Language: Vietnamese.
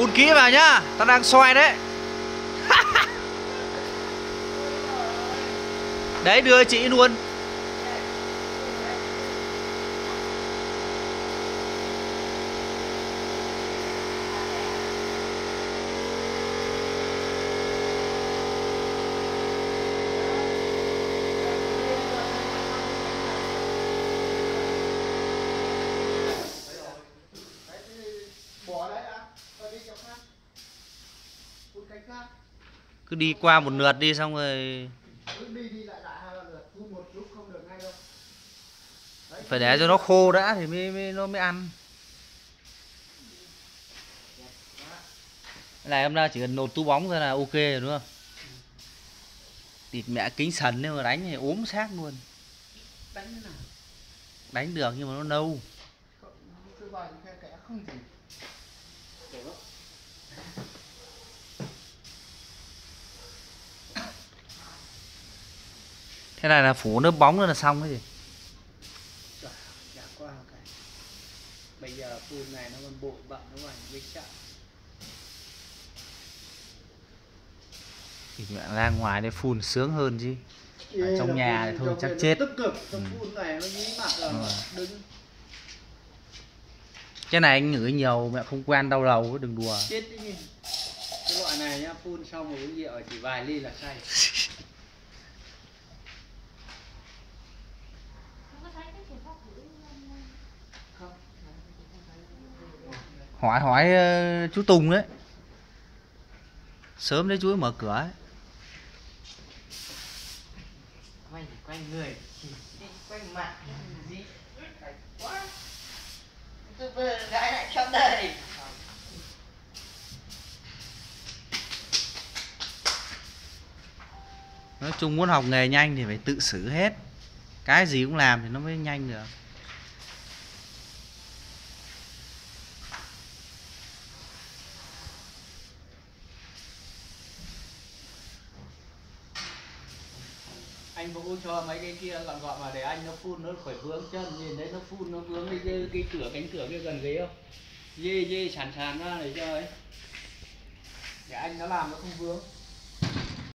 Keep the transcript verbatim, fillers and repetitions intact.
phun kỹ vào nhá, tao đang xoay đấy. Đấy, đưa chị luôn. Cứ đi qua một lượt đi xong rồi phải để cho nó khô đã thì mới, mới nó mới ăn. Cái này hôm nay chỉ cần nột tú bóng ra là ok rồi đúng không? Thịt mẹ kính sần nhưng mà đánh thì ốm xác luôn. Đánh nào? Đánh được nhưng mà nó nâu. Thế này là phủ nước bóng nữa là xong cái gì? Trời, đã qua cái. Bây giờ phun này nó còn bụi bặm nó ngoài với chợ. Thì mẹ ra ngoài để phun sướng hơn chứ. Ở trong nhà thì thôi chắc chết. Tức cực, trong phun này nó nghĩ mặt là đứng. Cái này anh ngửi nhiều mẹ không quen đau đầu, đừng đùa. Chết đi nhìn. Cái loại này nhá, phun xong một uống rượu chỉ vài ly là say. Hỏi hỏi uh, chú Tùng đấy. Sớm đấy chú ấy mở cửa ấy. Quanh quanh người, quanh mặt gì quá. Tôi vừa gái lại trong đây. Nói chung muốn học nghề nhanh thì phải tự xử hết. Cái gì cũng làm thì nó mới nhanh được. Anh cũng cho mấy cái kia gọn gọn mà để anh nó phun nó khỏi vướng chân, nhìn đấy nó phun nó vướng cái, cái, cái cửa cánh cửa kia gần ghế không? Dê dê sàn sàn ra để cho ấy. Để anh nó làm nó không vướng.